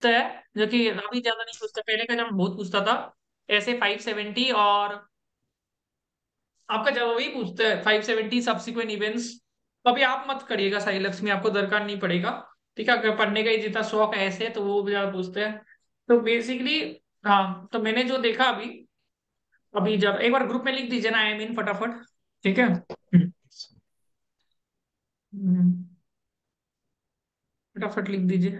है, जो कि अभी ज्यादा नहीं पूछता, पहले का जब बहुत पूछता था। ऐसे 570, और आपका जवाब वही पूछता है 570 सब्सिक्वेंट इवेंट्स। तो अभी आप मत करिएगा साई लक्ष्मी, आपको दरकार नहीं पड़ेगा। ठीक है, अगर पढ़ने का ही जितना शौक है ऐसे, तो वो ज्यादा पूछते हैं। तो बेसिकली, हाँ, तो मैंने जो देखा अभी, अभी जब एक बार ग्रुप में लिख दीजिए ना, आई मीन फटाफट। ठीक है। हम्म, फटाफट लिख दीजिए।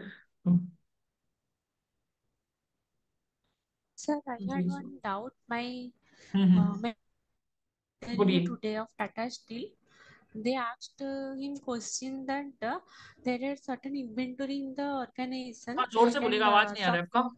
Sir, I ji. had one doubt. My hmm. interview बोलिए। today of Tata Steel, they asked him question that there are certain inventory in the organization हाँ, जोर से बोलिएगा, and आवाज नहीं आ रहा some. है आपका।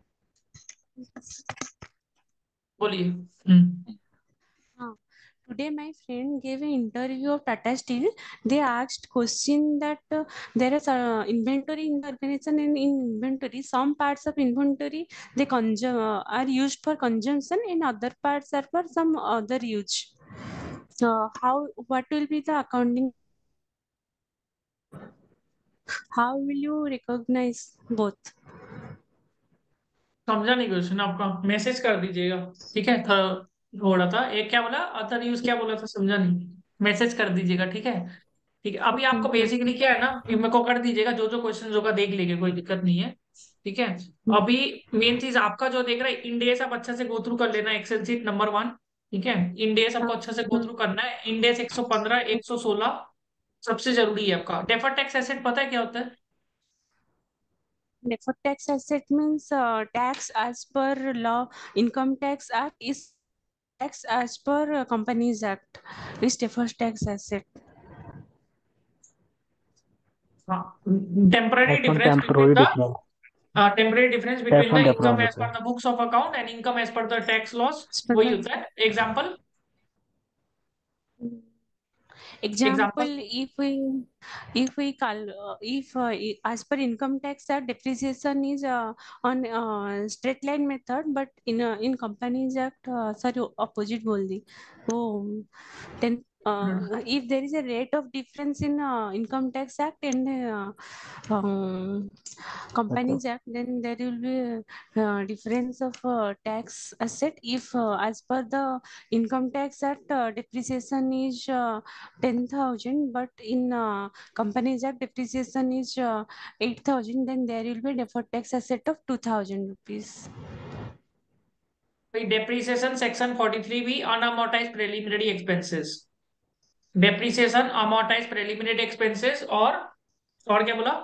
बोलिए। हम्म। Uh, Today my friend gave an interview of Tata Steel. They asked question that there is inventory in the organization, and in inventory some parts of inventory they consume are used for consumption and other parts are for some other use. How what will be the accounting? How will you recognize both? समझा नहीं question आपका, message कर दीजिएगा। ठीक है, हो रहा था एक, क्या बोला अदर यूज, क्या बोला था, समझा नहीं। मैसेज कर दीजिएगा, ठीक है। ठीक है, अभी Okay, आपको okay. बेसिकली क्या है ना, ये मेरे को कर दीजिएगा, जो जो क्वेश्चन होगा देख लीजिए, कोई दिक्कत नहीं है। ठीक है। Hmm. अभी मेन चीज आपका जो देख रहा है, इंडेस आप अच्छे से गो थ्रू कर लेना, एक्सेल शीट नंबर 1। ठीक है, इंडेस आपको अच्छे से गो Hmm. थ्रू करना है, इंडेस 115 116 सबसे जरूरी है आपका। डेफर टैक्स एसेट पता है क्या होता है? Deferred tax asset means tax as per law. Income tax act is tax as per Companies Act. Is deferred tax asset. हाँ, temporary That's one difference between temporary the, difference. Temporary difference That's between the one income difference as होता पर है. The books of account and income as per the tax loss. As per वही the होता है। Example. example, example. if as per income tax act depreciation is on straight line method, but in Companies Act sorry opposite बोल दी वो 10 if there is a rate of difference in income tax act and अच्छा. Companies Act, then there will be a difference of tax asset. If as per the income tax act depreciation is 10,000, but in Companies Act depreciation is 8,000, then there will be deferred tax asset of 2,000 rupees. भाई depreciation section 43 भी unamortise preliminary expenses. Depreciation, amortise preliminary expenses, और क्या बोला?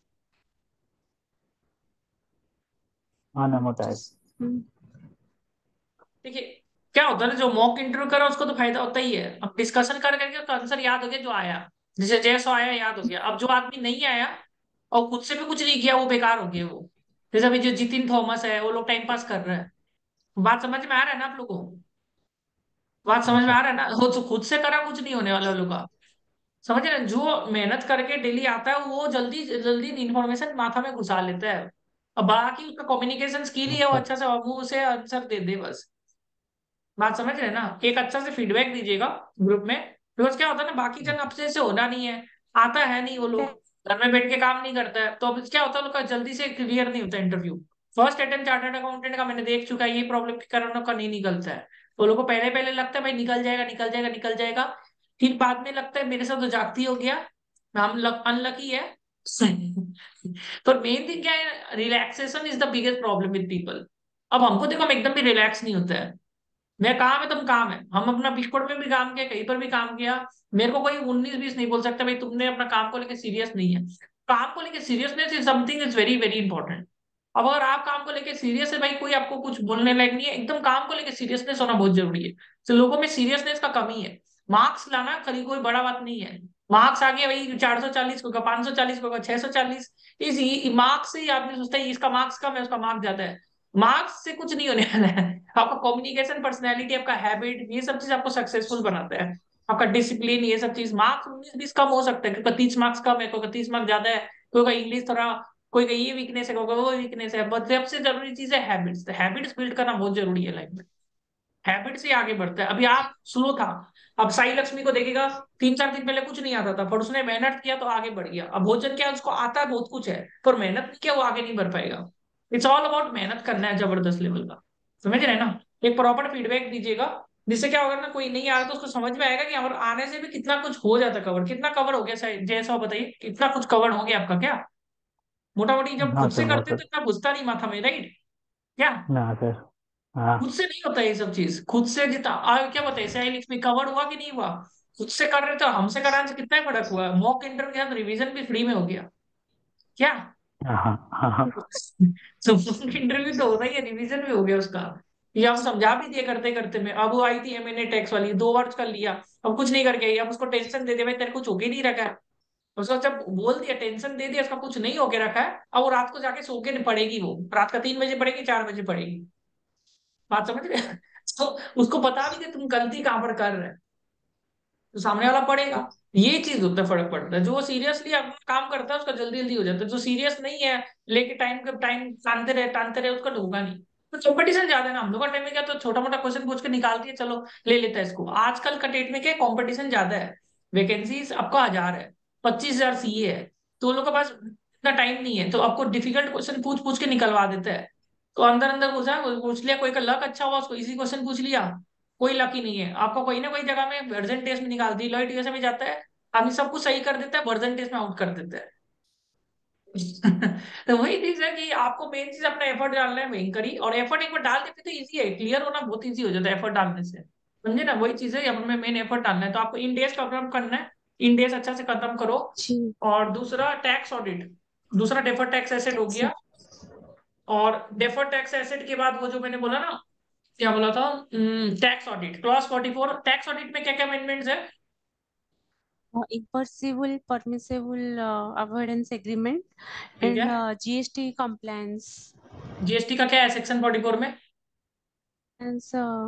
Unamortized. Hmm. देखिए, क्या होता है ना, जो मॉक इंटरव्यू करा उसको तो फायदा होता ही है, अब डिस्कशन कर करके आंसर याद हो गया जो आया। जैसे जैसा आया याद हो गया। अब जो आदमी नहीं आया और खुद से भी कुछ नहीं किया, वो बेकार हो गया वो। जैसे अभी जो जितिन थॉमस है, वो लोग टाइम पास कर रहे हैं। बात समझ में आ रहा है ना आप लोगों को? बात समझ में अच्छा. आ रहा है ना? वो तो खुद से करा, कुछ नहीं होने वाला लोग का। समझ रहे हैं? जो मेहनत करके डेली आता है, वो जल्दी जल्दी इंफॉर्मेशन माथा में घुसा लेता है। अब बाकी उसका कम्युनिकेशन स्किल ही है, वो अच्छा. अच्छा से मुंह से आंसर दे दे बस। बात समझ रहे हैं ना? एक अच्छा से फीडबैक दीजिएगा ग्रुप में। बिकॉज क्या होता है ना, बाकी जन अच्छा. आपसे से होना नहीं है, आता है नहीं वो लोग, घर में बैठ के काम नहीं करता है, तो अब क्या होता है, उनका जल्दी से क्लियर नहीं होता interview. First attempt chartered accountant का मैंने देख चुका है, ये प्रॉब्लम के कारण उनका नहीं निकलता है। वो लोगों को पहले पहले लगता है भाई निकल जाएगा, निकल जाएगा, निकल जाएगा। फिर बाद में लगता है मेरे साथ तो जागती हो गया, हम अनलकी है। तो मेन थिंग क्या है, relaxation is the biggest problem with people. अब हमको देखो, हम एकदम भी रिलैक्स नहीं होता है। मेरा काम है, तुम काम है, हम अपना बिग फोर में भी काम किया, कहीं पर भी काम किया। मेरे को कोई 19-20 नहीं बोल सकता भाई तुमने अपना काम को लेकर सीरियस नहीं है। काम को लेकर seriousness is something is very very important. अब अगर आप काम को लेकर सीरियस है भाई, कोई आपको कुछ बोलने लायक नहीं है, एकदम काम को लेकर सीरियसनेस होना बहुत जरूरी है। तो लोगों में सीरियसनेस का कमी है। मार्क्स लाना कभी कोई बड़ा बात नहीं है। मार्क्स आ गया भाई, 440 को 540 को 640, इस मार्क्स से ही आदमी सोचता है इसका मार्क्स कम है, उसका मार्क्स ज्यादा है। मार्क्स से कुछ नहीं होने वाला है। आपका कम्युनिकेशन, पर्सनैलिटी, आपका हैबिट, ये सब चीज आपको सक्सेसफुल बनाता है। आपका डिसिप्लिन, ये सब चीज। मार्क्स 19-20 कम हो सकता है, क्योंकि 30 मार्क्स कम है, कोई 30 मार्क्स ज्यादा है, कोई का इंग्लिश थोड़ा, कोई का ये वीकनेस है, कोई का वो वीकनेस है, बट सबसे जरूरी चीज है हैबिट्स। हैबिट्स बिल्ड करना बहुत जरूरी है लाइफ में। हैबिट से आगे बढ़ता है। अभी आप स्लो था, अब साई लक्ष्मी को देखेगा, 3 4 दिन पहले कुछ नहीं आता था, पर उसने मेहनत किया तो आगे बढ़ गया। अब भोजन क्या है, उसको आता है बहुत कुछ है, पर मेहनत नहीं किया वो आगे नहीं बढ़ पाएगा। इट्स ऑल अबाउट मेहनत करना है जबरदस्त लेवल का, समझ रहे हैं ना। एक प्रॉपर फीडबैक दीजिएगा, जिससे क्या होगा ना, कोई नहीं आ रहा तो उसको समझ में आएगा कि और आने से भी कितना कुछ हो जाता कवर। कितना कवर हो गया जैसा बताइए, कितना कुछ कवर हो गया आपका क्या? मोटा मोटी जब हाँ खुद सर, से बहुत करते सर। तो इतना घुसता नहीं माथा में, राइट? क्या ना सर। हाँ। खुद से नहीं होता ये सब चीज? खुद से जितना क्या बताइए, साइलिक्स में कवर हुआ कि नहीं हुआ? खुद से कर रहे तो हमसे कराने से कितना ही फर्क हुआ। मॉक इंटरव्यू के साथ रिवीजन भी फ्री में हो गया क्या? हाँ। हाँ। हाँ। तो मॉक इंटरव्यू तो होता ही है, रिवीजन भी हो गया उसका। ये हम समझा भी दिए करते करते में। अब वो आई थी एमएनए टैक्स वाली, 2 वर्ष कर लिया, अब कुछ नहीं करके आई। अब उसको टेंशन दे दिया, भाई तेरे कुछ हो के नहीं रखा है। उसको जब बोल दिया, टेंशन दे दिया, उसका कुछ नहीं होके रखा है, अब वो रात को जाके सो के पड़ेगी। वो रात का 3 बजे पड़ेगी, 4 बजे पड़ेगी। बात समझ रहे हैं? तो उसको बता भी दे तुम गलती कहाँ पर कर रहे हो, तो सामने वाला पढ़ेगा। ये चीज होता है, फर्क पड़ता है। जो सीरियसली अपना काम करता है उसका जल्दी जल्दी हो जाता है, जो सीरियस नहीं है, लेके टाइम टानते रहे, उसका तो होगा नहीं। तो कंपटीशन ज्यादा है ना। हम लोग का टाइम में क्या, तो छोटा मोटा क्वेश्चन पूछ के निकाल दिया, चलो ले लेता है इसको। आजकल का डेट में क्या, कंपटीशन ज्यादा है। वैकेंसीज आपका 1000 है, 25,000 सीए है, तो उन लोग के पास इतना टाइम नहीं है, तो आपको डिफिकल्ट क्वेश्चन पूछ पूछ के निकलवा देता है। तो अंदर अंदर घुसा, पूछ लिया, कोई का लक अच्छा हुआ उसको इजी क्वेश्चन पूछ लिया। कोई लकी नहीं है, आपको कोई ना कोई जगह में वर्जन टेस्ट में निकाल दी। लॉइट यूएसए में जाता है, आदमी सब कुछ सही कर देता है, वर्जन टेस्ट में आउट कर देता है। तो वही चीज है कि आपको मेन चीज अपना एफर्ट डालना है भयंकर ही। और एफर्ट एक बार डाल देते तो इजी है, क्लियर होना बहुत इजी हो जाता है एफर्ट डालने से। समझे ना, वही चीज है, अपने मेन एफर्ट डालना है। तो आपको इंडेस का खत्म करना है, इंडेस अच्छा से खत्म करो। जी। और दूसरा टैक्स ऑडिट, दूसरा डेफर टैक्स एसेट हो टैक्स। गया। और डेफर टैक्स एसेट के बाद वो जो मैंने बोला ना, क्या बोला था, tax audit clause 44। Tax audit में क्या क्या अमेंडमेंट्स है? impermissible permissible avoidance agreement ठीक है। and GST compliance जीएसटी का क्या है सेक्शन 44 में? and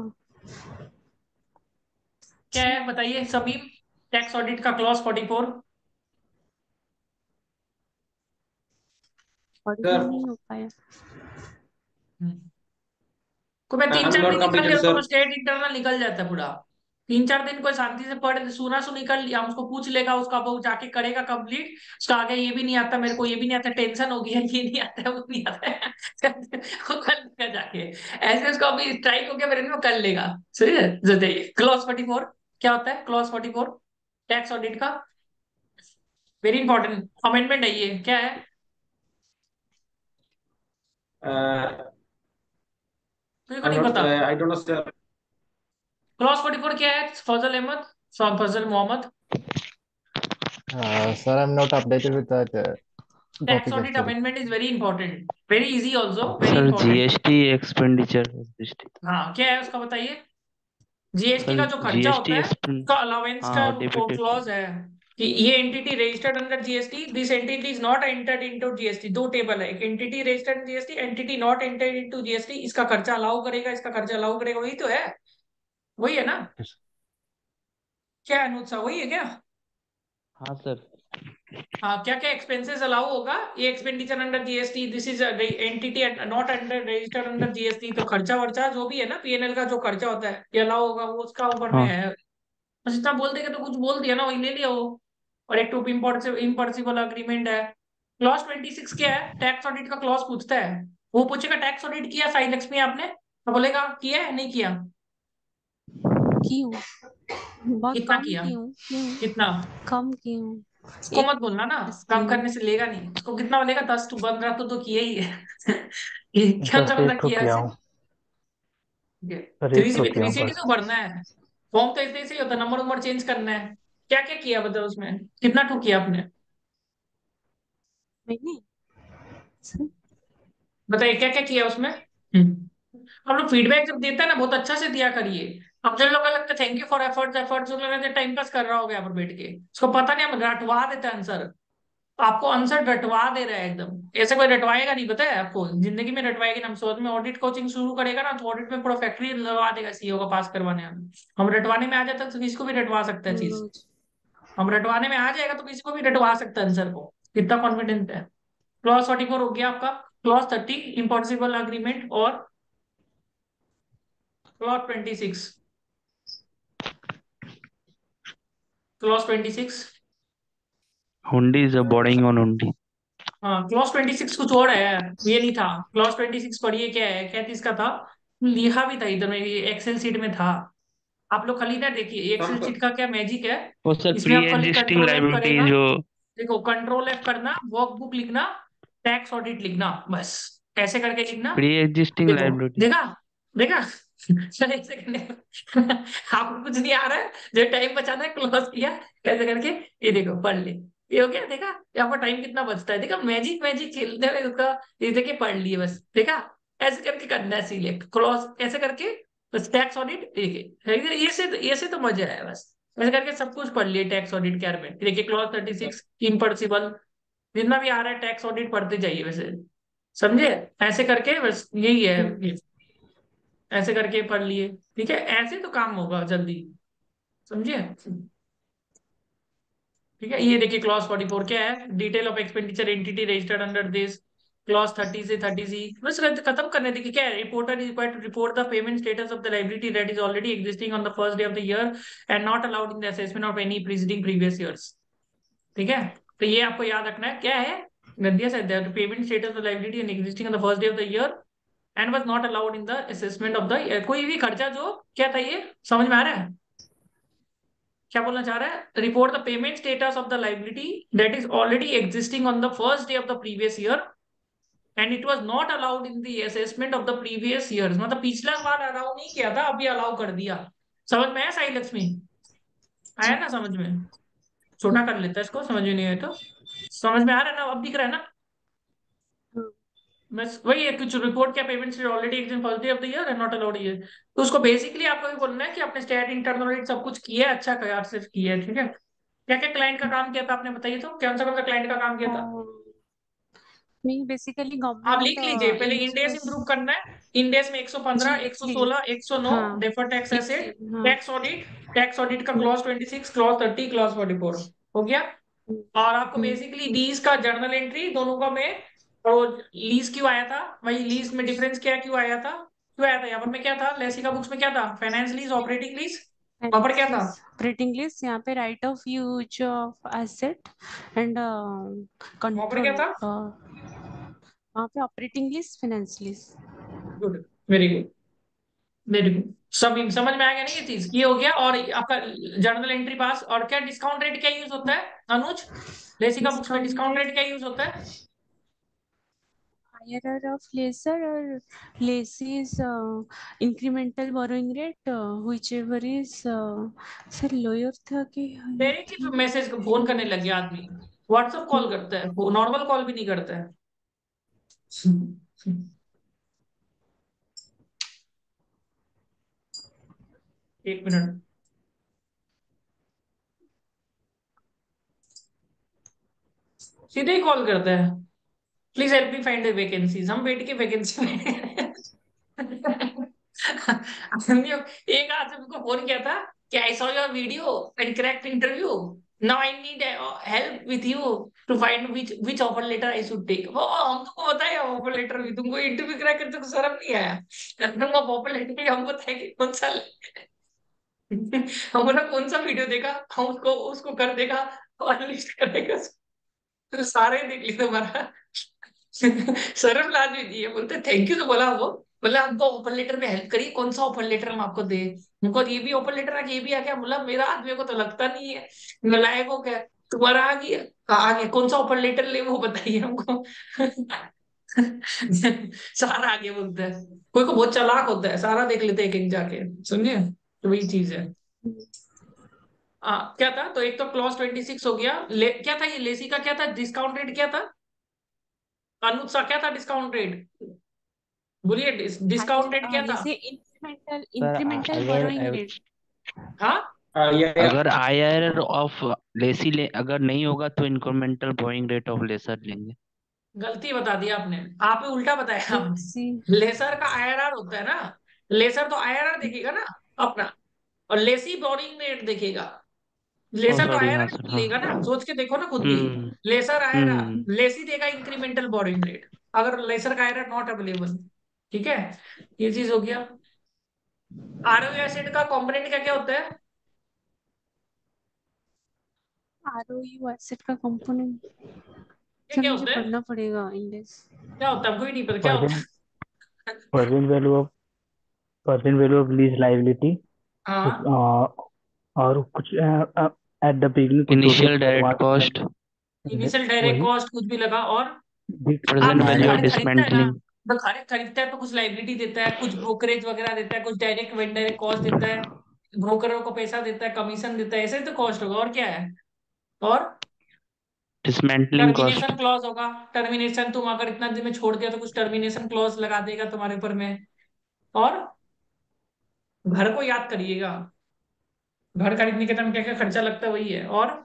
क्या है बताइए सभी, टैक्स ऑडिट का क्लॉज 44। ऑडिट सर, नहीं हो पाया। को मैं तीन आई एम चार दिन नॉट निकल कंप्लीटेड गया तो सर। स्टेट इंटरनल निकल जाता है पूरा। 3 4 दिन कोई शांति से पढ़ सुना सुनी कर लिया, हम उसको पूछ लेगा, उसका वो जाके करेगा कंप्लीट। उसका आगे ये भी नहीं आता, मेरे को ये भी नहीं आता, टेंशन हो गया, ये नहीं आता है, वो नहीं आता है। वो कर लेगा जाके। ऐसे उसको अभी स्ट्राइक हो गया मेरे में, वो कर लेगा। सही है, बताइए क्लॉज 44 क्या होता है? क्लॉज 44 टैक्स ऑडिट का वेरी इंपॉर्टेंट अमेंडमेंट है। ये क्या है? तुझे को आई एम नहीं नॉट, पता? I don't know sir. Clause 44 क्या है? Fazal Ahmad, Fazal Mohammad. Sir, I'm not updated with that tax topic audit actually. Amendment is very important, very easy also, very sir important. GST expenditure GST. हाँ क्या है उसका बताइए। GST sir का जो खर्चा होता जीएसटी है एक्सपेंड। उसका अलाउंस का हाँ डेबिटेड सर। क्लॉज है, कि ये entity registered under GST, this entity is not entered into GST. दो टेबल है, एक entity registered GST, entity not entered into GST. इसका खर्चा अलाउ करेगा, इसका खर्चा अलाउ करेगा, वही तो है, वही है ना? Yes. क्या है अनुज सा, वही है क्या? हाँ सर। हाँ, क्या क्या एक्सपेंसेस अलाउ होगा, ये expenditure under GST, this is entity not under registered under GST. तो खर्चा वर्चा जो भी है ना, पीएनएल का जो खर्चा होता है ये अलाउ होगा, वो उसका ऊपर में हाँ है। बस इतना बोल देगा तो कुछ बोल दिया ना, वही ले लिया वो। और एक टू इम्पॉसिबल अग्रीमेंट है। क्लॉज 26 क्या है? टैक्स ऑडिट का क्लॉज पूछता है। वो पूछेगा टैक्स ऑडिट किया साइलेक्स में आपने, तो बोलेगा किया है नहीं किया। क्यों? बहुत कितना कम किया? क्यों? क्यों कितना? कम क्यों? उसको एक मत बोलना ना, बस कम क्यों? करने से लेगा नहीं। उसको कितना बोलेगा, 10 टू 15 तो किया ही है। ये क्या सा Just मतलब एक तो किया किया ऐसे? हूँ। सर, थ्री एक सी तो भी किया थ्री हूँ सीटी बस। तो भरना है। फॉर्म तो ऐसे ऐसे ही होता है, नंबर नंबर चेंज करना है। क्या क्या किया बताओ उसमें, कितना टू किया आपने? मैंने बताइए क्या क्या किया उसमें। हम लोग फीडबैक जब देता है ना, बहुत अच्छा से दिया करिए। हम जो लोग लगता है thank you for efforts efforts, जो लगता है टाइम पास कर रहा होगा यहाँ पर बैठ के, उसको पता नहीं हम रटवा देते हैं आंसर। आपको आंसर रटवा दे रहा है एकदम, ऐसे कोई रटवाएगा नहीं, पता है आपको, जिंदगी में रटवाएगी ना। हम सोच में ऑडिट कोचिंग शुरू करेगा ना, तो ऑडिट में पूरा फैक्ट्री लगा देगा सीईओ का पास करवाने में। हम रटवाने में आ जाता है तो किसी को भी रटवा सकता है चीज। रोज हम रटवाने में आ जाएगा तो किसी को भी रटवा सकता है आंसर को, कितना कॉन्फिडेंट है। क्लॉज 44 हो गया आपका। क्लॉज 30 इम्पॉसिबल अग्रीमेंट और clause 26, clause 26। Hundi is a borrowing on Hundi. हाँ, क्लॉज 26 कुछ और है, ये नहीं था। क्लॉज 26 पढ़िए, क्या है, क्या चीज का था, लिखा भी था इधर में, एक्सेल सीट में था। आप लोग खाली ना देखिए, एक्सेल शीट का क्या मैजिक है, वो सर इसमें प्री आप खाली एग्जिस्टिंग कंट्रोल एफ लाइबिलिटी करेगा। जो देखो, कंट्रोल एफ करना, वर्कबुक लिखना, टैक्स ऑडिट लिखना, बस ऐसे करके लिखना। प्री एग्जिस्टिंग देखो, लाइबिलिटी। देखा, देखा। सर ऐसे करने आपको कुछ नहीं आ रहा है, जो टाइम बचाना है क्लोज किया, ऐसे करके ये देखो पढ़ ले, ये हो गया। देखा, ये आपका टाइम कितना बचता है, देखा, मैजिक मैजिक खेलते हुए उसका, ये देखिए पढ़ लिए बस, देखा। ऐसे करके करना है सिलेक्ट क्लॉज, ऐसे करके बस टैक्स ऑडिट, देखिए ये से तो मजा है बस। ऐसे करके सब कुछ पढ़ लिए टैक्स ऑडिट के बारे में। देखिए क्लॉज 36 इम्पॉसिबल, जितना भी आ रहा है टैक्स ऑडिट पढ़ते जाइए वैसे, समझे। ऐसे करके बस यही है ये, ऐसे करके पढ़ लिए, ठीक है, ऐसे तो काम होगा जल्दी, समझिए। ठीक है, ये देखिए क्लॉज 44 क्या है, detail of expenditure entity registered under this. Clause 30 से 30 सी बस खत्म करने, देखिए क्या है, reporter is required to report the payment status of the liability that is already existing on the first day of the year and not allowed in the assessment of any preceding previous years. ठीक है, तो ये आपको याद रखना है, क्या है, गद्दिया से payment status of liability and existing on the first day of the year and was not allowed in the assessment of the, कोई भी खर्चा जो, क्या था ये, समझ में आ रहा है क्या बोलना चाह रहा है, report the payment status of the liability that is already existing on the first day of the previous year and it was not allowed in the assessment of the previous years, मतलब पिछला बार allow नहीं किया था, अभी allow कर दिया। समझ में आया साई लक्ष्मी, आया जी ना समझ में, छोटा कर लेता है इसको, समझ में नहीं आया तो। समझ में आ रहा है ना, अब दिख रहा है ना। हाँ। बस वही है, कुछ रिपोर्ट क्या payments already exist first day of the year and not allowed year, तो उसको बेसिकली आपको ये बोलना है कि आपने स्टैट इंटरनल ऑडिट सब कुछ किया है, अच्छा कार से किया है, ठीक है। क्या क्या क्लाइंट का काम किया था आपने बताइए, तो कौन सा क्लाइंट का काम किया था। मैं बेसिकली आप गवर्नमेंट लिख लीजिए, पहले इंडेस इंश्योरेंस। इंप्रूव करना है। इंडेस में जी 115, लिख ली। 116, 109 हाँ डेफर टैक्स लिख एसेट, ली। हाँ। टैक्स ऑडिट, टैक्स ऑडिट का हम्म, क्लॉज 26, क्लॉज 30, क्लॉज 44 हो गया। हम्म, और आपको हम्म। बेसिकली लीज का जर्नल एंट्री दोनों का में, और लीज क्यों आया था, भाई लीज में डिफरेंस क्या क्यों आया था, क्यों आया था, यहाँ पर में क्या था, लेसिका बुक्स में क्या था, फाइनेंस लीज, ऑपरेटिंग लीज, वहां पर क्या था, ऑपरेटिंग लिस्ट यहाँ पे right of use of asset and वहां पर क्या कंट्रोल, था। वहाँ पे operating lease finance lease. Good, very good, very good, सब समझ में आ गया ना, ये चीज ये हो गया। और आपका जर्नल एंट्री पास, और क्या डिस्काउंट रेट क्या यूज होता है अनुज, लेसिका बुक्स में डिस्काउंट डिस्काउंट रेट रेट क्या यूज होता है। higher of lesser or less is incremental borrowing rate, whichever is sir lower था कि higher तेरे की थी। मैसेज को फोन करने लग गया आदमी, व्हाट्सएप कॉल करता है, वो नॉर्मल कॉल भी नहीं करता है। एक मिनट, सीधे ही कॉल करता है, please help me find the vacancies, हम बैठ के वैकेंसी में। हमने एक आज हमको फोन किया था कि I saw your video and cracked interview, now I need help with you to find which offer letter I should take. वो हमको बताया ऑफर लेटर भी, तुमको इंटरव्यू क्रैक करते तो शर्म नहीं आया, तुमको ऑफर लेटर हमको बताया कि कौन सा। हम बोला कौन सा वीडियो देखा, हम उसको उसको कर देगा और लिस्ट करेगा, तो सारे देख लिए तुम्हारा। शर्म लाज भी दी है, बोलते थैंक यू तो बोला वो, बोला हमको ऑफर लेटर में हेल्प करिए, कौन सा ऑफर लेटर हम आपको दे, हमको ये भी ऑफर लेटर आ गया, ये भी आ गया, बोला मेरा आदमी को तो लगता नहीं है, लायक हो क्या, तुम्हारा आ गया, आ गया, कौन सा ऑफर लेटर ले वो बताइए हमको। सारा आगे बोलता है, कोई को बहुत चालाक होता है, सारा देख लेते हैं एक एक जाके, समझे, तो वही चीज है। क्या था, तो एक तो क्लॉज 26 हो गया, क्या था ये लेसी का, क्या था डिस्काउंट रेट क्या था, अनुज सा क्या था डिस्काउंट रेट, बोलिए, डिस्काउंट रेट क्या higher था। जैसे इंक्रीमेंटल सर इंक्रीमेंटल अगर बोरोइंग रेट। हाँ, अगर आईआरआर ऑफ लेसी ले अगर नहीं होगा तो incremental borrowing rate of lessor लेंगे। गलती बता दी आपने, आपने उल्टा बताया लेक्सी। आपने, लेसर का आईआरआर होता है ना, लेसर तो आईआरआर देखेगा ना अपना, और लेसी बोरिंग रेट देखेगा, ओ लेसर तो सॉरी, हाँ आईआरआर सर, हाँ। लेगा ना, सोच के देखो ना खुद भी, हम्म। लेसर आईआरआर, हम्म। लेसी देगा इंक्रीमेंटल बोरिंग रेट, अगर लेसर का आईआरआर नॉट अवेलेबल, ठीक है, ये चीज हो गया। आरओ एसिड का कंपोनेंट क्या क्या होता है? आरओयू एसिड का कंपोनेंट क्या सर क्या मुझे होता है? पढ़ना पड़ेगा इंडेक्स। क्या होता है? कोई नहीं पता क्या होता परसेंट है? Percent value of percent value of lease liability, हाँ, और कुछ एट द बिगनिंग कुछ जो भी initial direct cost, initial direct वही कॉस्ट कुछ भी लगा। और आप प्रेजेंट जब वैल्यू ऑफ घर खरीदता है ना, डिसमेंटलिंग, तो घर खरीदता है तो कुछ लाइबिलिटी देता है, कुछ ब्रोकरेज वगैरह देता है, कुछ डायरेक्ट वेंडर कॉस्ट देता है, ब्रोकरों को पैसा देता है, कमीशन देता है, ऐसे ही तो कॉस्ट होगा और क्या है। और डिसमेंटलिंग कॉस्ट, टर्मिनेशन क्लॉज होगा। टर्मिनेशन, तुम अगर इतना दिन में छोड़ दिया तो कुछ टर्मिनेशन क्लॉज लगा देगा तुम्हारे ऊपर में। और घर को याद करिएगा, घर खरीदने के टाइम क्या क्या खर्चा लगता है वही है। और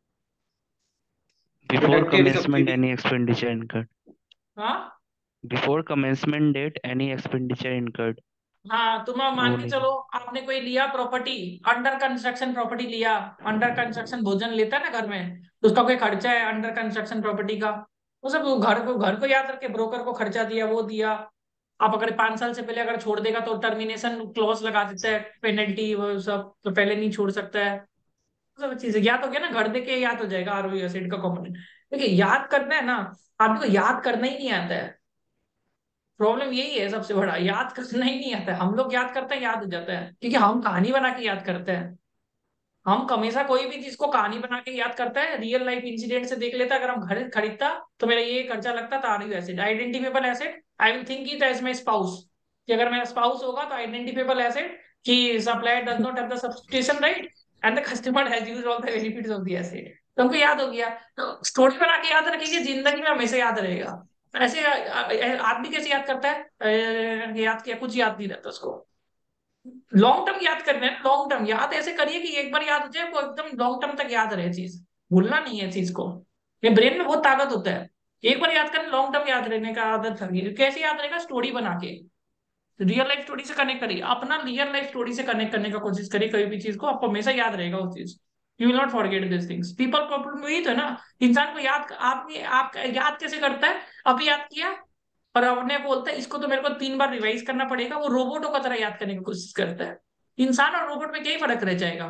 before productive commencement subsidy. Any expenditure incurred, हाँ, before commencement date any expenditure incurred, हाँ, तुम अब वो मान के नहीं। चलो आपने कोई लिया प्रॉपर्टी, अंडर कंस्ट्रक्शन प्रॉपर्टी लिया। अंडर कंस्ट्रक्शन भोजन लेता है ना घर में, तो उसका कोई खर्चा है अंडर कंस्ट्रक्शन प्रॉपर्टी का। वो सब वो घर को याद रख के ब्रोकर को खर्चा दिया वो दिया। आप अगर 5 साल से पहले अगर छोड़ देगा तो टर्मिनेशन क्लॉज लगा देता है, पेनल्टी वो सब, तो पहले नहीं छोड़ सकता है। वो सब चीजें याद हो गया ना, घर देके याद हो जाएगा आरओई एसिड का कॉम्पोनेंट। देखिए याद करना है ना, आदमी को याद करना ही नहीं आता है। प्रॉब्लम यही है सबसे बड़ा, याद करना ही नहीं आता है। हम लोग याद करते हैं याद हो जाता है, क्योंकि हम कहानी बना के याद करते हैं। हम हमेशा कोई भी चीज को कहानी बना के याद करता है, रियल लाइफ इंसिडेंट से देख लेता है। अगर हम घर खरीदता तो मेरा ये खर्चा लगता था, R U asset identifiable asset, I will think it as my spouse, कि अगर मेरा स्पाउस होगा तो आइडेंटिफेबल एसेट, कि supplier does not have the substitution right and the customer has used all the benefits of the asset. तो हमको याद हो गया। तो स्टोरी बना के याद रखेंगे, जिंदगी में हमेशा याद रहेगा। ऐसे आदमी कैसे याद करता है? याद किया, कुछ याद नहीं रहता उसको। लॉन्ग टर्म याद करना है, लॉन्ग टर्म याद ऐसे करिए कि एक बार याद हो जाए, वो एकदम लॉन्ग टर्म तक याद रहे चीज। भूलना नहीं है चीज को। ये ब्रेन में बहुत ताकत होता है। एक बार याद करना, लॉन्ग टर्म याद रहने का आदत रखिए। कैसे याद रहेगा? स्टोरी बना के, रियल लाइफ स्टोरी से कनेक्ट करिए, अपना रियल लाइफ स्टोरी से कनेक्ट करने का कोशिश करिए। कोई भी चीज को आपको हमेशा याद रहेगा वो चीज। You will not forget this things. People problem वही तो है ना, इंसान को याद, आदमी आप याद कैसे करता है? अभी याद किया, पर अपने बोलता है इसको तो मेरे को 3 बार रिवाइज करना पड़ेगा। वो रोबोटों का तरह याद करने की कोशिश करता है। इंसान और रोबोट में क्या ही फर्क रह जाएगा?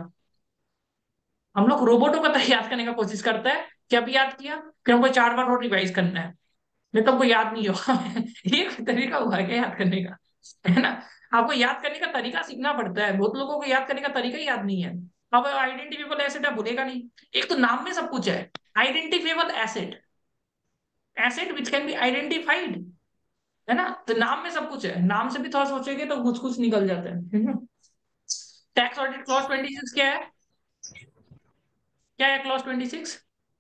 हम लोग रोबोटों का तरह याद करने का कोशिश करता है कि अभी याद किया, फिर हमको 4 बार और रिवाइज करना है, नहीं तो हमको याद नहीं होगा। ये तरीका हुआ है क्या याद करने का? है ना? आपको याद करने का तरीका सीखना पड़ता है। बहुत लोगों को याद करने का तरीका ही याद नहीं है। अब आइडेंटिफेबल एसेट आप भूलेगा नहीं। एक तो नाम में सब कुछ है, identifiable asset, asset which can be identified, है ना? तो नाम में सब कुछ है, नाम से भी थोड़ा सोचेंगे तो कुछ कुछ निकल जाता है। टैक्स ऑडिट क्लॉज 26 क्या है? क्या है क्लॉज 26?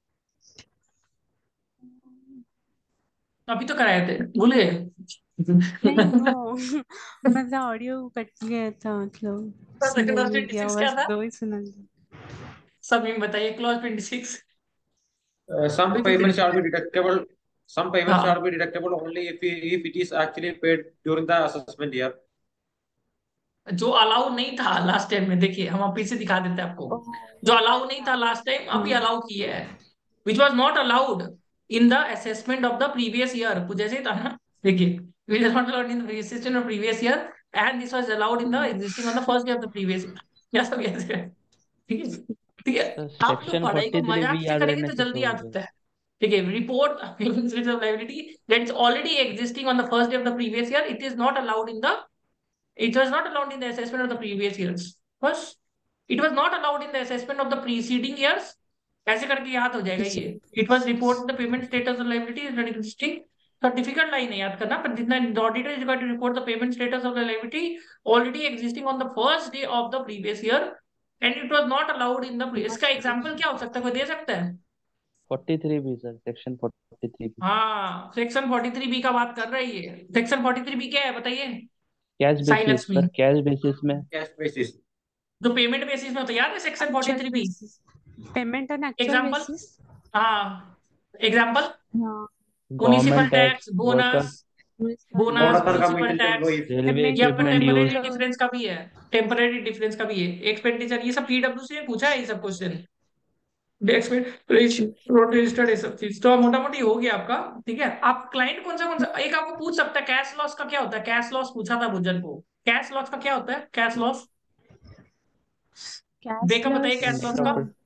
अभी तो कराए थे, भूल गए? नहीं वो मतलब ऑडियो कट गया था, मतलब सुनाई क्लॉज नहीं दिया, 26 क्या बस था? 2 ही सुना दिया। सब में बताइए क्लॉज 26। Some अभी तो payments दिन, shall be deductible. Some payments shall हाँ, be deductible only if it is actually paid during the assessment year. जो अलाउ नहीं था लास्ट टाइम में, देखिए हम अब पीछे दिखा देते हैं आपको। ओह जो अच्छा अलाउ नहीं अच्छा। था लास्ट टाइम, अभी हाँ अलाउ किया है। Which was not allowed in the assessment of the previous year, कुछ ऐसे ही था ना। देखिए, which was not allowed in the assessment of previous year and this was allowed in the existing on the first day of the previous year. क्या सब ऐसे है? ठीक है, ठीक है। तो आप लोग सेक्शन पढ़ाई को 43 मजाक भी से याद करेंगे रहने तो से जल्दी तो हो याद गया। होता है। ठीक है, report of liability that is already existing on the first day of the previous year, it is not allowed in the, it was not allowed in the assessment of the previous years. First, it was not allowed in the assessment of the preceding years. ऐसे करके याद हो जाएगा ये। It was report the payment status of liability is not existing. तो difficult line है याद करना, पर जितना auditor is going to report the payment status of the liability already existing on the first day of the previous year and it was not allowed in the, इसका example क्या हो सकता है, कोई दे सकता है? 43 भी सर, सेक्शन 43 भी। हाँ, सेक्शन 43 बी का बात कर रही है। सेक्शन 43 बी क्या है बताइए? कैश साई basis Lakshmi, sir, cash basis में Cash basis. जो पेमेंट बेसिस में होता है, याद है section forty actual three B? Basis, payment on actual example, basis. हाँ, एग्जाम्पल, हाँ municipal government tax, tax, bonus, worker, municipal bonus, Bonus or tax, municipal commission to tax. employees. Railway ये payment आपका equipment use, temporary difference का भी है, temporary difference का भी है, एक्सपेंडिचर, ये सब पीडब्ल्यूसी ने पूछा है ये सब क्वेश्चन। रजिस्टर्ड ये सब चीज तो मोटा मोटी हो गया आपका। ठीक है, आप क्लाइंट कौन सा एक आपको पूछ सकता है, कैश लॉस का क्या होता है? कैश लॉस पूछा था बुजन को, कैश लॉस का क्या होता है? कैश लॉस कैश ब्रेकअप बताइए लॉस कैश लॉस नेट का। Operate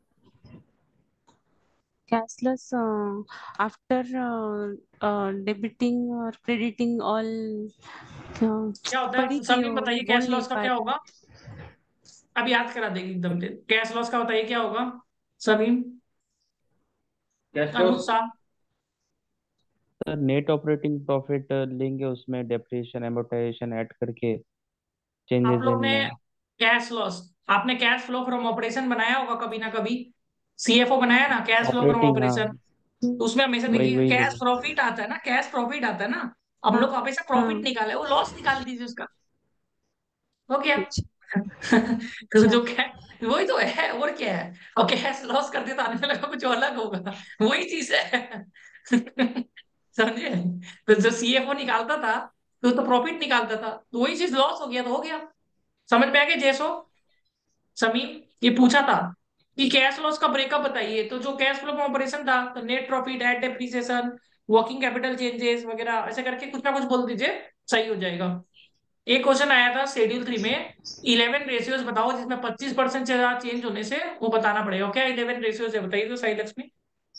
cash loss after debiting और क्रेडिटिंग ऑल, क्या होता पढ़ी है थी समीप वो, बताइए बोल कैश नहीं लॉस का पा क्या रही हूँ। होगा? अब याद करा देगी एकदम से। कैश लॉस का बताइए क्या होगा समीम? Cash Anuj flows. साहब सर नेट ऑपरेटिंग प्रॉफिट लेंगे, उसमें डेप्रिसिएशन एमोर्टाइजेशन ऐड करके आप चेंजेस लोग इन ने कैश लॉस, आपने कैश फ्लो फ्रॉम ऑपरेशन बनाया होगा कभी ना कभी, सीएफओ बनाया ना कैश फ्लो फ्रॉम ऑपरेटिंग। हाँ, ऑपरेशन। तो उसमें हमेशा वही देखिए वही कैश वही। प्रॉफिट आता है ना, कैश प्रॉफिट आता है ना। हम हाँ लोग हमेशा प्रॉफिट हाँ। निकाले, वो लॉस निकाल दीजिए उसका, हो गया। अच्छा तो अच्छा। जो वही तो है और क्या है। और कैश लॉस कर दिया तो आने लगा कुछ अलग होगा, वही चीज है। समझे? तो जो सीएफओ निकालता था तो प्रॉफिट निकालता था, तो वही चीज लॉस हो गया तो हो गया। समझ में आ गया जैसो? समीम ये पूछा था कि कैश लॉस का ब्रेकअप बताइए, तो जो कैश फ्लो ऑपरेशन था तो net profit at depreciation working capital changes वगैरह ऐसे करके कुछ ना कुछ बोल दीजिए, सही हो जाएगा। एक क्वेश्चन आया था शेड्यूल 3 में, 11 रेशियोज बताओ जिसमें 25% से ज्यादा चेंज होने से वो बताना पड़ेगा। क्या 11 रेशियोज है बताइए तो सही लक्ष्मी?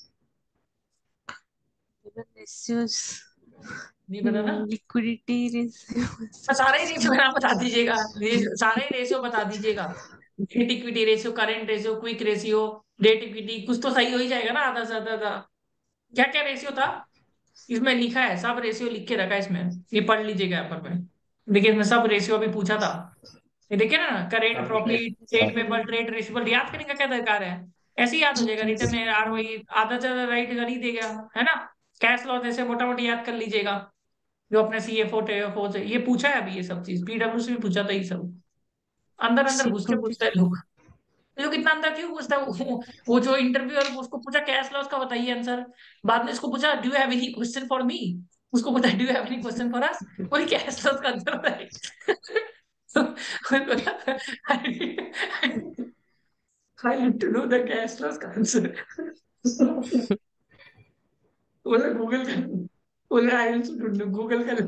रेशियोज, नहीं पता ना? Liquidity ratios. तो सारे ही रेशियो नाम बता दीजिएगा, सारे ही रेशियो बता दीजिएगा। Debt equity ratio, current ratio, quick ratio, debt equity, कुछ तो सही हो ही जाएगा ना आधा से ज्यादा। क्या क्या रेशियो था इसमें लिखा है? सब रेशियो लिख के रखा है इसमें, ये पढ़ लीजिएगा यहाँ पर में। देखिए इसमें सब रेशियो अभी पूछा था, ये देखिए ना, current profit, trade payable, trade receivable, याद करने का क्या दरकार है? ऐसे ही याद हो जाएगा। रिटर्न है आर वही आधा से ज्यादा राइट कर ही देगा, है ना। कैश लॉस ऐसे मोटा मोटी याद कर लीजिएगा, जो अपने सीएफओ टेएफओ से ये पूछा है अभी, ये सब चीज पीडब्ल्यू से भी पूछा था ये सब। अंदर अंदर घुस के पूछता है लोग। तो कितना अंदर क्यों पूछता है वो जो इंटरव्यूअर, उसको पूछा कैश लॉस का बताइए आंसर, बाद में इसको पूछा do you have any question for me, उसको पूछा do you have any question for us, वही कैश लॉस का आंसर बताइए। I need to know the cash loss का आंसर। बोला गूगल कर, बोला आई विल गूगल कर,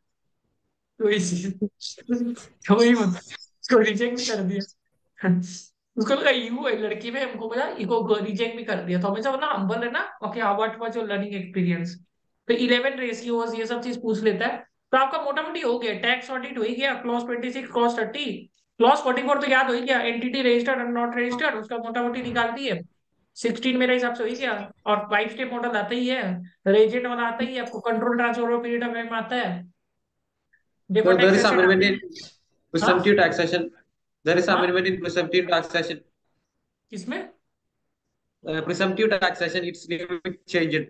वही चीज, वही मत, उसको रिजेक्ट भी कर दिया। उसको लगा यू है लड़की में, हमको बोला इको रिजेक्ट भी कर दिया। तो हमेशा बोला हम्बल है ना, ओके हाँ what was your learning experience. तो 11 रेशियोज ये सब चीज पूछ लेता है। तो आपका मोटा मोटी हो गया, टैक्स ऑडिट हो ही गया, क्लॉज 26, क्लॉज 30, क्लॉज 44 तो याद हो ही गया, एंटिटी रजिस्टर्ड और नॉट रजिस्टर्ड उसका मोटा मोटी निकाल दिए। 16 मेरे हिसाब से हो ही गया। और 5 स्टेप मॉडल आता ही है, रेजेंट वाला आता ही है आपको, control transfer period of time आता है, So defer there tax is asset amendment आता है। in हाँ presumptive taxation. There is हाँ amendment in presumptive taxation. किसमें? Presumptive taxation, its limit changed.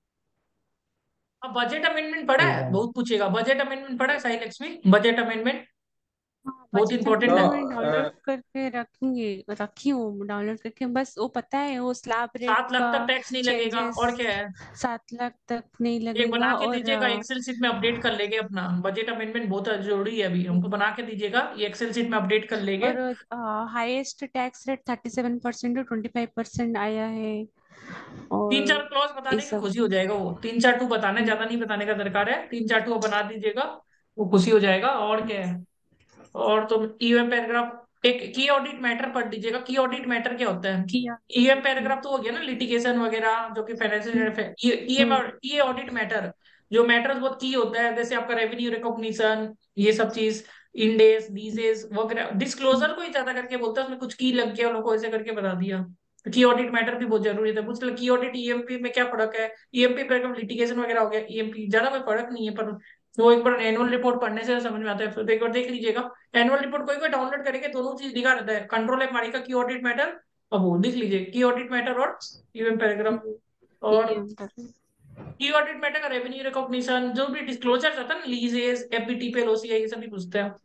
अब बजट अमेंडमेंट पड़ा है, Yeah. बहुत पूछेगा। बजट अमेंडमेंट पड़ा है साहिल लक्ष्मी? बजट अमेंडमेंट हाँ, बहुत बजट इंपॉर्टेंट है। अमेंडमेंट No, में डाउनलोड करके रखेंगे, रखी हूँ डाउनलोड करके, बस वो पता है वो स्लैब रेट 7 लाख का तक टैक्स नहीं लगेगा चेंजेस। और क्या है। 7 लाख तक नहीं एक बना लगेगा के और दीजिएगा, एक्सेल शीट में अपडेट कर लेंगे अपना। बजट अमेंडमेंट बहुत जरूरी है, अभी हमको बना के दीजिएगा, ये एक्सेल शीट में अपडेट कर लेंगे। और हाईएस्ट टैक्स रेट 37% टू 25% आया है। तीन चार और क्लॉज ये बताने की सब। खुशी हो जाएगा वो, 3 4 टू बताने, ज्यादा नहीं बताने का दरकार है, 3 4 टू बना दीजिएगा, वो खुशी हो जाएगा और क्या है। और तो ईएम पैराग्राफ, एक की ऑडिट मैटर पढ़ लीजिएगा। की ऑडिट मैटर क्या होता है? किया। ईएम पैराग्राफ तो हो गया ना लिटिगेशन वगैरह जो कि फाइनेंशियल, ईएम हम्म। ये ऑडिट मैटर, जो मैटर्स बहुत की होता है, जैसे आपका रेवेन्यू रिकॉग्निशन, ये सब चीज, इंडेस डीजेस वगैरह, डिस्क्लोजर को ही ज्यादा करके बोलता है, उसमें कुछ की लग गया उनको ऐसे करके बता दिया। तो की ऑडिट मैटर भी बहुत जरूरी था, पूछ की ऑडिट ईएमपी में क्या फर्क है। ईएमपी पर लिटिगेशन वगैरह हो गया, ईएमपी ज्यादा कोई फर्क नहीं है, पर वो एक बार एनुअल रिपोर्ट पढ़ने से समझ में आता है, फिर तो एक बार देख लीजिएगा। एनुअल रिपोर्ट कोई कोई डाउनलोड करेंगे, दोनों चीज दिखा रहता है, कंट्रोल एफ मारेगा की ऑडिट मैटर, अब वो लिख लीजिए की ऑडिट मैटर और ईएम पैराग्राफ। और ये की ऑडिट मैटर का रेवेन्यू रिकॉग्निशन, जो भी डिस्क्लोजर आता है ना, लीजेस एफबीटी पे ओसीआई, ये सब भी पूछते हैं।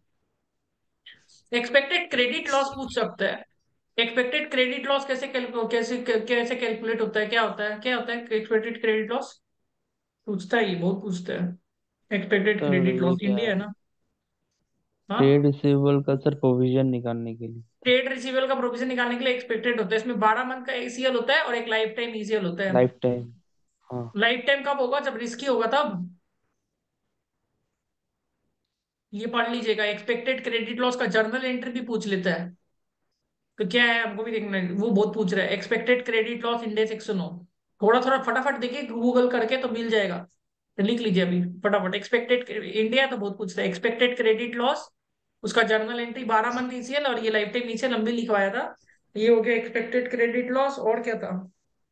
एक्सपेक्टेड क्रेडिट लॉस पूछ सकते हैं। एक्सपेक्टेड क्रेडिट लॉस कैसे कैलकुलेट होता है, क्या होता है, क्या होता है एक्सपेक्टेड क्रेडिट लॉस? पूछता है ये, बहुत पूछते हैं। एक्सपेक्टेड सर क्रेडिट ये लॉस क्या इंडिया है है, ना। हाँ ट्रेड रिसीवेबल का सर प्रोविजन निकालने के लिए ट्रेड रिसीवेबल का प्रोविजन निकालने के लिए एक्सपेक्टेड होता है, इसमें 12 मंथ का एसीएल होता है और एक लाइफ टाइम ईसीएल होता है। Lifetime. हाँ लाइफ टाइम कब होगा? जब रिस्की होगा तब। ये पढ़ लीजिएगा, एक्सपेक्टेड क्रेडिट लॉस का जर्नल एंट्री भी पूछ लेता है। तो क्या है, हमको भी देखना है, वो बहुत पूछ रहा है। एक्सपेक्टेड क्रेडिट लॉस इंडेक्स 109, थोड़ा थोड़ा फटाफट देखिए गूगल करके तो मिल जाएगा, तो लिख लीजिए अभी फटाफट। एक्सपेक्टेड इंडिया तो बहुत पूछता है, एक्सपेक्टेड क्रेडिट लॉस, उसका जर्नल एंट्री 12 मंथ ईसीएल, और ये लाइफ टाइम नीचे लंबी लिखवाया था। ये हो गया एक्सपेक्टेड क्रेडिट लॉस, और क्या था।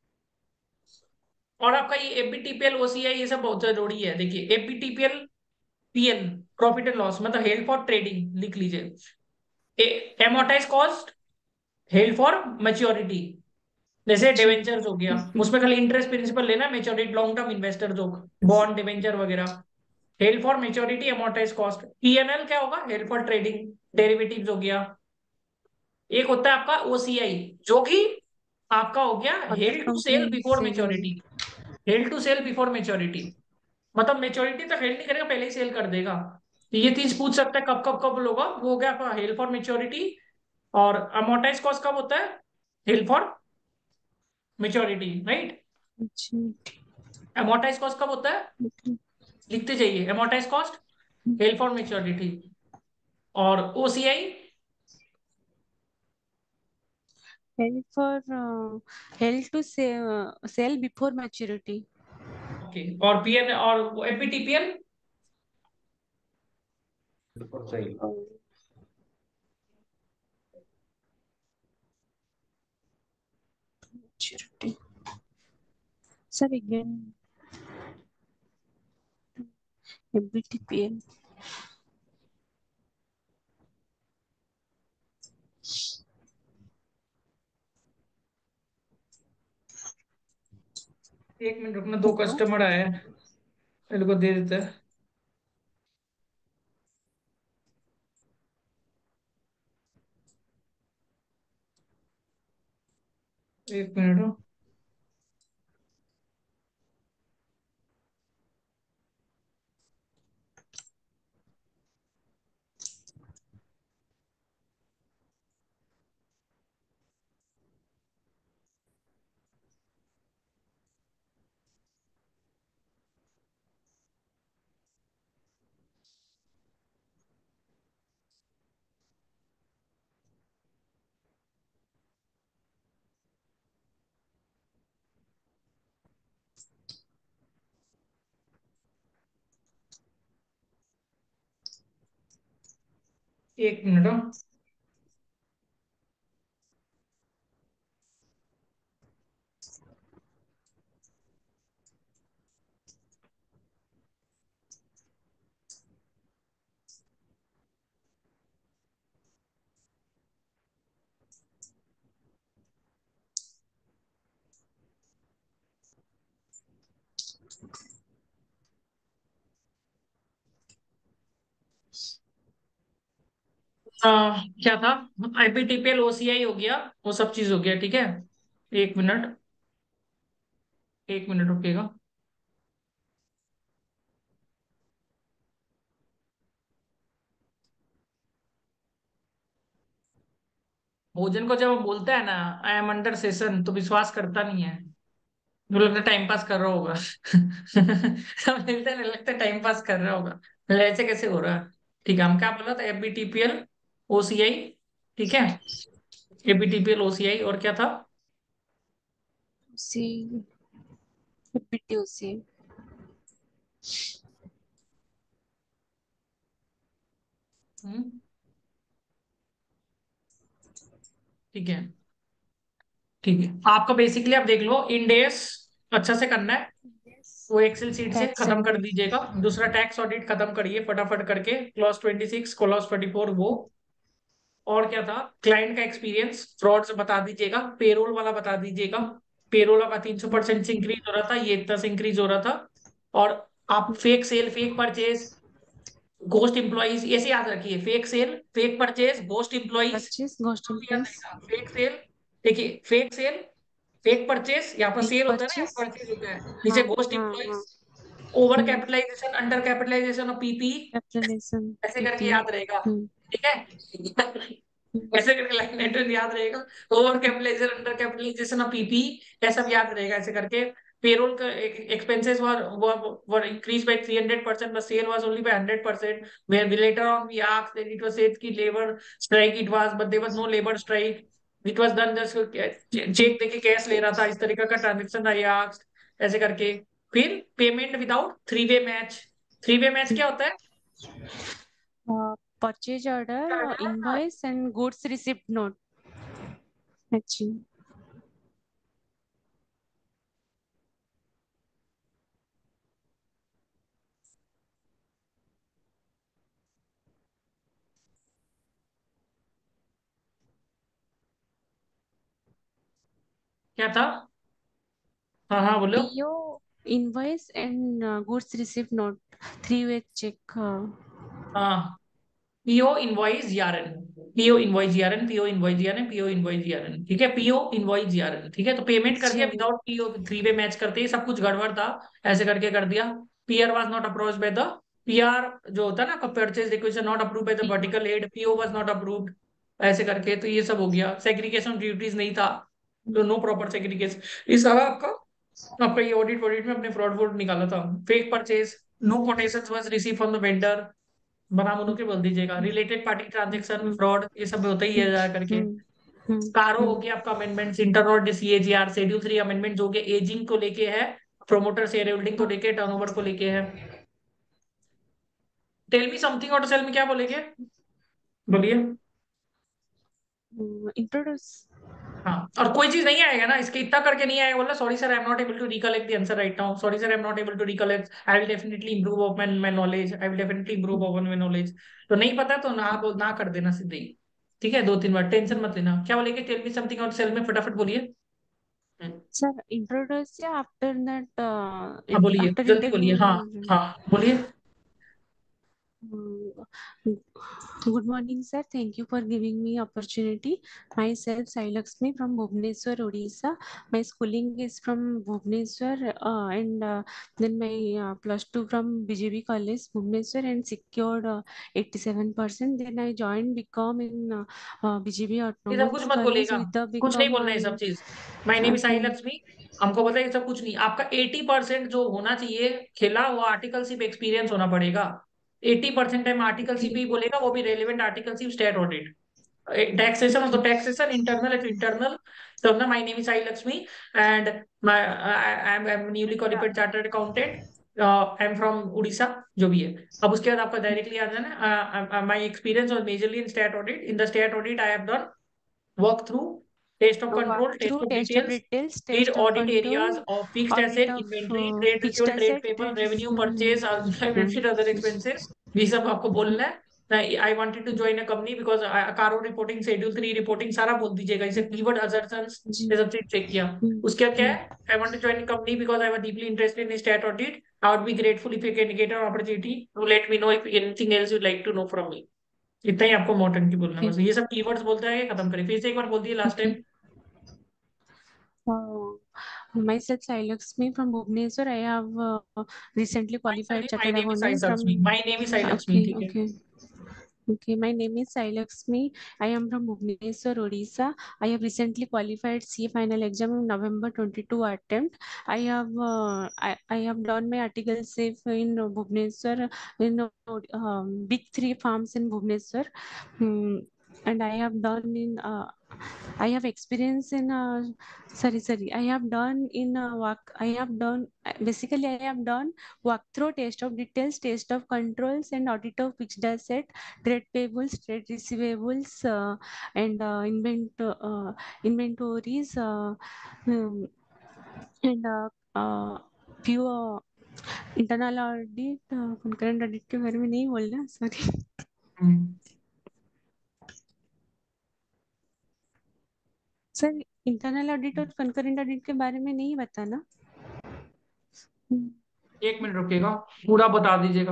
और आपका ये एफबीटीपीएल ओसीआई ये सब बहुत जरूरी है। देखिए FBTPL PL, profit and loss, मतलब हेल्ड फॉर ट्रेडिंग लिख लीजिए। Amortise cost, held for maturity, जैसे डिवेंचर्स हो गया, उसमें खाली इंटरेस्ट प्रिंसिपल लेना, मैच्योरिटी लॉन्ग टर्म इन्वेस्टर्स हो, बॉन्ड डिवेंचर वगैरह। Held for maturity, amortise cost. PNL क्या होगा, हेल्ड फॉर ट्रेडिंग, डेरिवेटिव्स हो गया। एक होता है आपका ओसीआई, जो कि आपका हो गया other held to sell company before selling. Maturity. Held to sell before maturity, मतलब मेच्योरिटी तक हेल्ड नहीं करेगा, पहले ही सेल कर देगा। तो ये चीज पूछ सकता है कब कब कब होगा, वो हो गया आपका हेल्ड फॉर मेच्योरिटी। और अमोर्टाइज कॉस्ट कब होता है, हेल्ड फॉर मेच्योरिटी, राइट। अच्छा, अमोर्टाइज कॉस्ट कब होता है, okay. लिखते जाइए, amortise cost, held for maturity. और OCI, Held for held to sell before maturity. Okay. और पीएन और एफबीटीपीएल, सही। Maturity. Sir, again, FBTPL. एक मिनट रुकना, दो Hello. कस्टमर आए हैं, मेरे को दे देता है। एक मिनट हो। एक मिनट हो। क्या था, आईपीटीपीएल ओसीआई हो गया, वो सब चीज हो गया, ठीक है। एक मिनट, एक मिनट रुकिएगा। भोजन को जब वो बोलता है ना आई एम अंडर सेशन, तो विश्वास करता नहीं है, मुझे लगता है टाइम पास कर रहा होगा। सब मिलता है ना, लगता है टाइम पास कर रहा होगा, मतलब ऐसे कैसे हो रहा है। ठीक है, हम क्या बोला था, एफबीटीपीएल ओसीआई, ठीक है। एफबीटीपीएल ओसीआई, और क्या था। See, FBTOC. हम्म, ठीक है, ठीक है। आपका बेसिकली आप देख लो, इंडेस अच्छा से करना है, वो एक्सेल सीट से Tax खत्म कर audit. दीजिएगा। दूसरा टैक्स ऑडिट खत्म करिए फटाफट करके, क्लॉज 26 क्लॉज 24 वो। और क्या था, क्लाइंट का एक्सपीरियंस, फ्रॉड से बता दीजिएगा, पेरोल वाला बता दीजिएगा। पेरोल का 300% से इंक्रीज हो रहा था, ये इतना से इंक्रीज हो रहा था। और आप fake sale, fake purchase, ghost employees ऐसे याद रखिए, fake sale, fake purchase, ghost employees, Purchase, ghost याद employees. रहेगा। फेक सेल, देखिए फेक सेल, फेक परचेज, यहाँ पर Fake सेल होता है ना, यहाँ purchase. परचेज होता है, नीचे हाँ घोस्ट हाँ हाँ. Employees, over hmm. Capitalisation, under capitalisation of PP, Capitalization. ऐसे करके PP. याद रहेगा, हम्म. ठीक है। हम्म. ऐसे करके लाइन आइटम याद रहेगा, over capitalisation, under capitalisation of PP, ये सब याद रहेगा ऐसे करके। payroll expenses were increased by 300%, but sale was only by 100%. Where later on we asked, then it was said कि labor strike it was, but there was no labor strike. It was done just cheque देके cash ले रहा था, इस तरीके का transaction आई asked, ऐसे करके. फिर payment without three way match. Three way match क्या होता है? Purchase order, invoice and goods receipt note. Matching. क्या था? हाँ हाँ बोलो. PO, invoice and goods receipt note. Three-way check. हाँ, PO invoice GRN. PO invoice GRN, PO invoice GRN, PO invoice GRN. ठीक है, पीओ इनवॉइस जीआरएन. ठीक है, तो पेमेंट कर दिया GRN. Without PO, three way match करते ही सब कुछ गड़बड़ था, ऐसे करके कर दिया. PR was not approach by the. PR जो होता है ना, purchase request not approve by the vertical head, PO was not approved, ऐसे करके. तो ये सब हो गया. सेग्रीगेशन ड्यूटीज नहीं था, तो नो प्रॉपर सेग्रीगेशन. इस सारा आपका आपका ये ऑडिट ऑडिट में अपने फ्रॉड वॉड निकाला था. Fake purchase, no quotations was receive from the vendor, बना बनू के बोल दीजिएगा. रिलेटेड पार्टी ट्रांजेक्शन फ्रॉड, ये सब होता ही है जा करके. कारो हो गया आपका अमेंडमेंट, इंटरनॉट सीएजीआर शेड्यूल 3 अमेंडमेंट हो गए, एजिंग को लेके है, प्रोमोटर शेयर होल्डिंग को लेके, टर्नओवर को लेके है. टेल मी समथिंग और सेल में क्या बोलेंगे, बोलिए. Introduce. हाँ, और कोई चीज नहीं आएगा ना इसके, इतना करके नहीं आएगा बोला sorry sir I am not able to recollect the answer right now, sorry sir I am not able to recollect, I will definitely improve of my knowledge, I will definitely improve of my knowledge. तो नहीं पता तो ना कर देना सीधे ही. ठीक है, 2-3 बार टेंशन मत लेना. क्या बोलेंगे, टेल मी समथिंग और सेल में फटाफट बोलिए. Sir, introduce या after that हाँ बोलिए, after जल्दी बोलिए. हाँ interview. हाँ बोलिए. Good morning, sir. Thank you for giving me opportunity. Myself, Sai Lakshmi from Bhubaneswar, Odisha. My schooling is from Bhubaneswar, and then my +2 from BJB College, Bhubaneswar, and secured 87%. Then I joined BCom in BJB ये सब कुछ Autonomous मत College. बोलेगा, With the कुछ नहीं BCom, बोलना ये सब चीज. My name is Sahil okay. Lakshmi. हमको पता है ये सब कुछ नहीं. आपका 80% जो होना चाहिए खिला वो आर्टिकलशिप एक्सपीरियंस होना पड़ेगा. 80% टाइम आर्टिकलशिप Okay, ही बोलेगा, वो भी relevant articleship, state audit. Taxation, so okay, taxation internal at internal. So now my name is Sai Lakshmi, and I'm newly qualified chartered accountant. I'm from Odisha, जो भी है. अब उसके बाद आपका डायरेक्टली आ जाना. My experience was majorly in state audit. In the state audit, I have done walk through, test of walk control, test through of test of details, details, did test of audit areas control, of fixed audit asset, of inventory, trade fixed receivable, trade asset, payable, trade. revenue, purchase, Hmm. benefit, other expenses. ये सब आपको बोलना है. I wanted to join a company because CARO reporting, schedule 3 reporting सारा बोल दीजिएगा. इसे keyword assertions जी. ये सब चीज चेक किया. उसके बाद क्या है, I want to join a company because I was deeply interested in stat audit. I would be grateful if you can get an opportunity to let me know if anything else you'd like to know from me. इतना ही आपको मोटन की बोलना है बस. Okay, ये सब keywords बोलता है, खत्म करें. फिर से एक बार बोल दिए last time. okay. Myself, Sai Lakshmi from Bhubaneswar. I have recently qualified My chartered name is Sai accountant Lakshmi. from. My name is Sai Lakshmi. Okay, ठीक है. okay. Okay, my name is Sai Lakshmi. I am from Bhubaneswar, Odisha. I have recently qualified CA final exam in November 22 attempt. I have done my article safe in Bhubaneswar in big three farms in Bhubaneswar. And I have done in I have experience in sorry, I have done in work. I have done basically I have done walkthrough, test of details, test of controls, and audit of fixed asset, trade payables, trade receivables, and inventories, and few internal audit, concurrent audit के बारे में नहीं बोलना, sorry. Sir, internal audit और concurrent audit के बारे में नहीं बताना. एक मिनट रुकिएगा, पूरा बता दीजिएगा.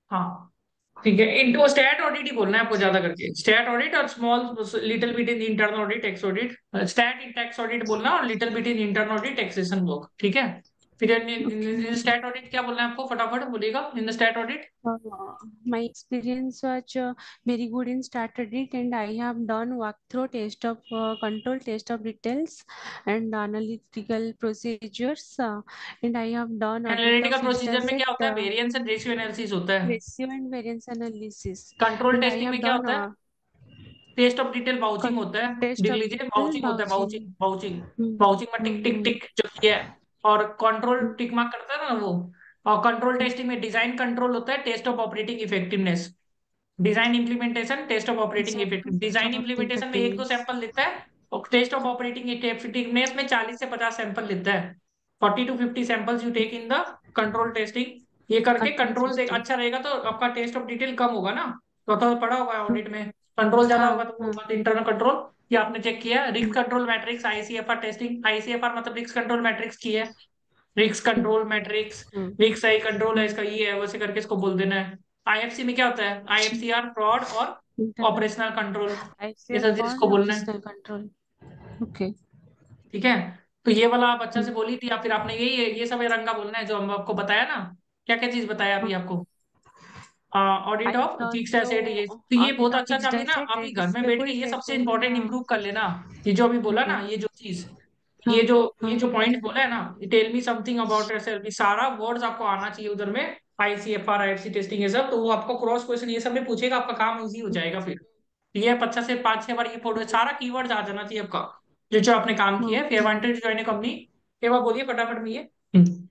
हाँ ठीक है, इनटू स्टैट ऑडिट ही बोलना है आपको ज्यादा करके, स्टैट ऑडिट और small little bit in internal audit, tax audit, stat in tax audit बोलना और little bit in internal audit taxation block, ठीक है। फिर Okay. स्टैट ऑडिट क्या बोलना है आपको, फटाफट बोलिएगा in stat audit. My experience was very good in start audit, and I have done walkthrough test of control, test of details, and analytical procedures, and I have done audit of analytical fixed procedure में क्या asset, होता है, variance and ratio analysis होता है। ratio and variance analysis, control and I testing में have क्या done होता है, टेस्ट ऑफ डिटेल वाउचिंग होता है, test लिख of लीजिए detail वाउचिंग होता है, vouching. Vouching vouching. Hmm. Vouching में टिक Hmm. टिक Hmm. टिक जो किया है, और कंट्रोल Hmm. टिक मार्क करता है ना वो। और कंट्रोल टेस्टिंग में डिजाइन कंट्रोल होता है, test of operating effectiveness, design implementation, test of operating Exact effective, design of implementation में एक दो effectiveness. सैंपल लेता है, और टेस्ट ऑफ ऑपरेटिंग इफेक्टिवनेस में 40 से 50 सैंपल लेता है। 40 to 50 samples you take in the control testing. ये करके Control कंट्रोल देख system. अच्छा रहेगा तो आपका टेस्ट ऑफ डिटेल कम होगा ना, तो पड़ा होगा Hmm. ऑडिट में। कंट्रोल ज्यादा होगा हाँ तो वो हाँ. होगा इंटरनल कंट्रोल। ये आपने चेक किया, risk Hmm. Control matrix, ICFR testing, ICFR मतलब रिस्क कंट्रोल मैट्रिक्स की है, risk Hmm. Control matrix, Hmm. Risk I control है Hmm. इसका, ये है वैसे करके इसको बोल देना है। आईएफसी में क्या होता है, आईएफसीआर फ्रॉड और Internal. ऑपरेशनल कंट्रोल, ये ICF सब for इसको बोलना है, operational control. Okay. ठीक है। तो ये वाला आप अच्छा Hmm. से बोली थी, या फिर आपने ये सब रंगा बोलना है जो हम आपको बताया ना। क्या क्या चीज बताया अभी Uh, आपको, I audit have of done fixed the asset, ये तो ये audit बहुत of अच्छा fixed अभी ना, asset, अभी trade घर में बैठ के receivable, ये trade सबसे payable. इंपॉर्टेंट हाँ. इंप्रूव कर लेना। ये जो अभी बोला ना, Okay. ये जो चीज, हाँ ये हाँ. जो पॉइंट बोला है ना, tell me something about yourself, ये सारा वर्ड्स आपको आना चाहिए उधर में। आईसीएफआर, आईएफसी टेस्टिंग, ये सब तो वो आपको क्रॉस क्वेश्चन ये सब में पूछेगा, आपका काम इजी हो जाएगा फिर। ये 50 से 5 6 बार ये फोटो सारा कीवर्ड्स आ जाना चाहिए आपका, जो जो आपने काम किया है। फिर Okay. Wanted join a company, एक बार बोलिए फटाफट में ये। हम्म।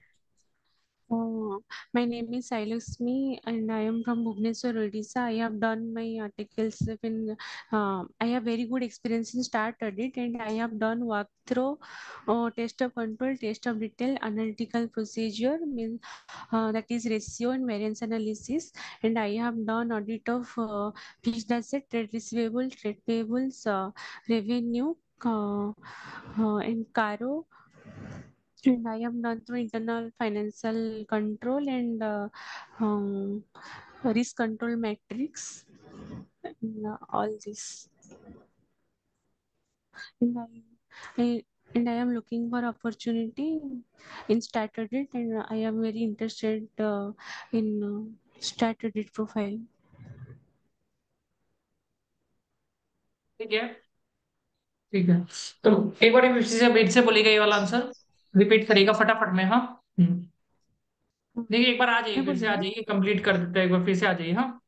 My name is Sailakshmi and I am from Bhubaneswar, Odisha. I have done my articles in, I have very good experience in start audit, and I have done walkthrough, test of control, test of detail, analytical procedure, that is ratio and variance analysis, and I have done audit of fixed asset, trade receivable, trade payables, revenue, and caro. And I have done through internal financial control and risk control matrix, and all this. And I, and I am looking for opportunity in stat audit, and I am very interested in stat audit profile. ठीक है, ठीक है। तो एक बार फिर से wait से बोलिएगा ये वाला आंसर, रिपीट करिएगा फटाफट में, हाँ। देखिए एक बार आ जाइए, मैं फिर से आ बोलूँगी. जाइए, कंप्लीट कर देते हैं, एक बार फिर से आ जाइए, हाँ।